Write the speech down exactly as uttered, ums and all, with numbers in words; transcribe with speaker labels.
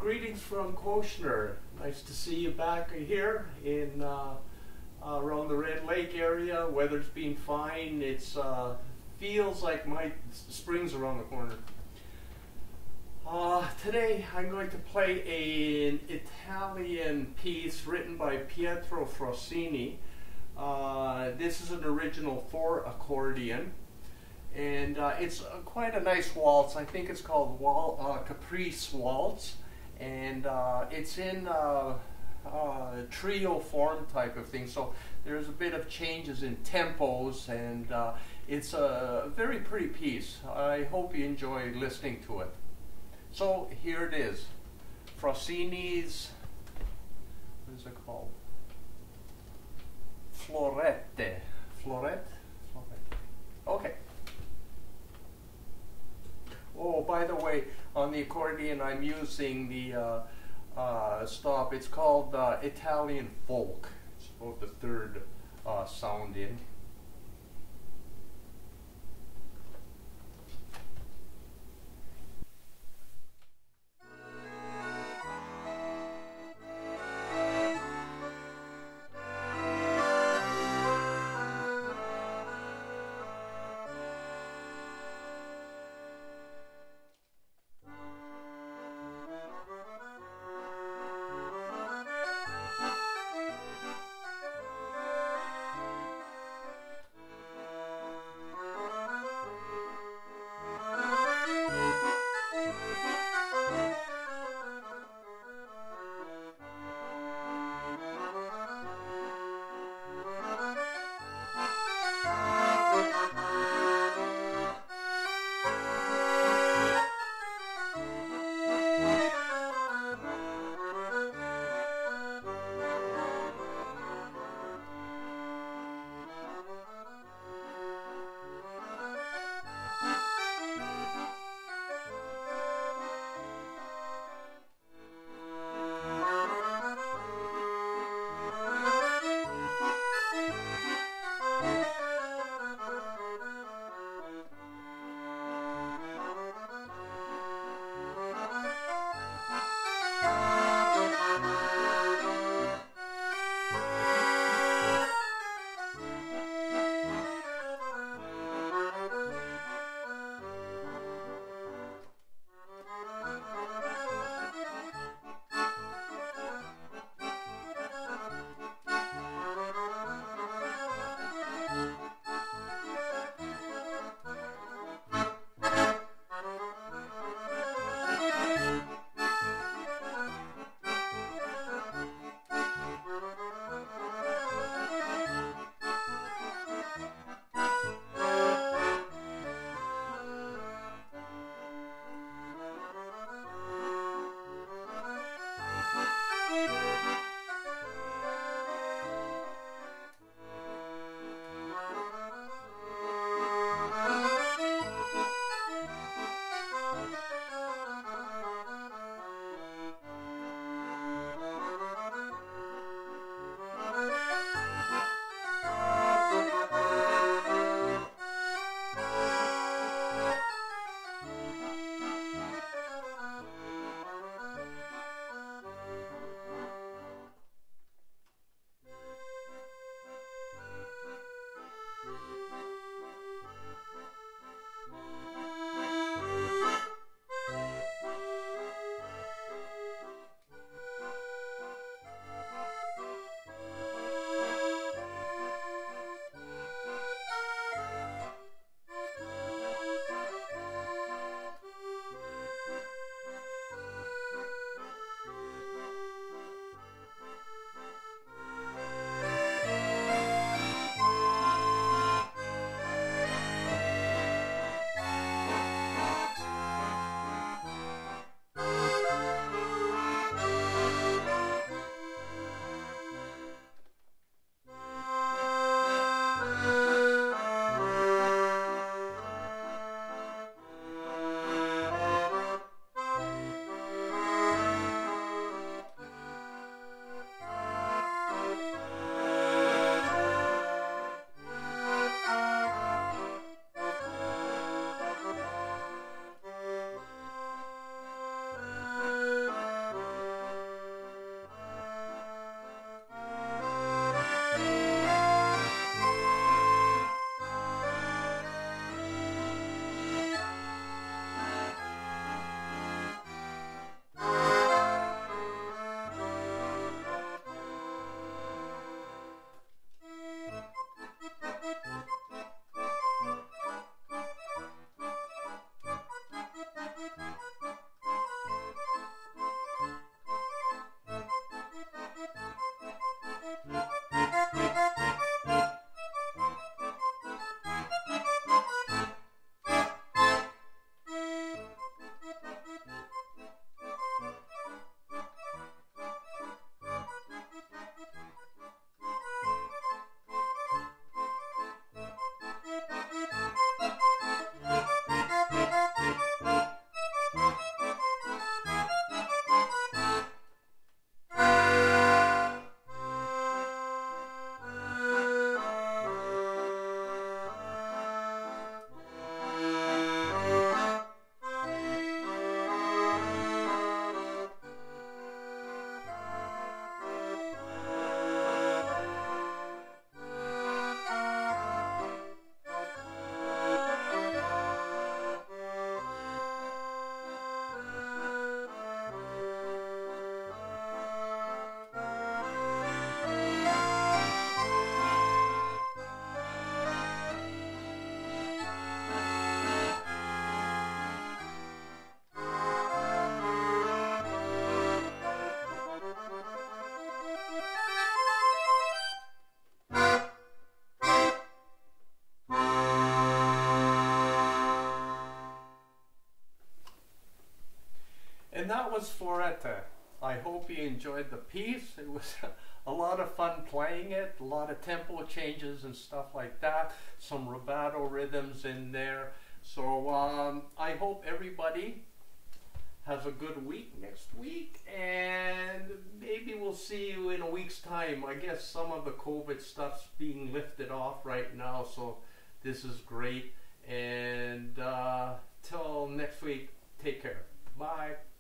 Speaker 1: greetings from Koshner. Nice to see you back here in uh, uh, around the Red Lake area. Weather's been fine. It's uh, feels like my spring's around the corner. Uh, today I'm going to play an Italian piece written by Pietro Frosini. Uh, this is an original for accordion, and uh, it's uh, quite a nice waltz. I think it's called Wal uh, Caprice Waltz, and uh, it's in uh, uh, trio form type of thing. So there's a bit of changes in tempos, and uh, it's a very pretty piece. I hope you enjoy listening to it. So here it is, Frosini's, what is it called? Florette. Florette? Florette. Okay. Oh, by the way, on the accordion I'm using the uh, uh, stop. It's called uh, Italian folk. It's about the third uh, sound in. that was Florette. I hope you enjoyed the piece. It was a lot of fun playing it, a lot of tempo changes and stuff like that, some rubato rhythms in there. So um, I hope everybody has a good week next week, and maybe we'll see you in a week's time. I guess some of the COVID stuff's being lifted off right now, so this is great. And uh, till next week, take care. Bye.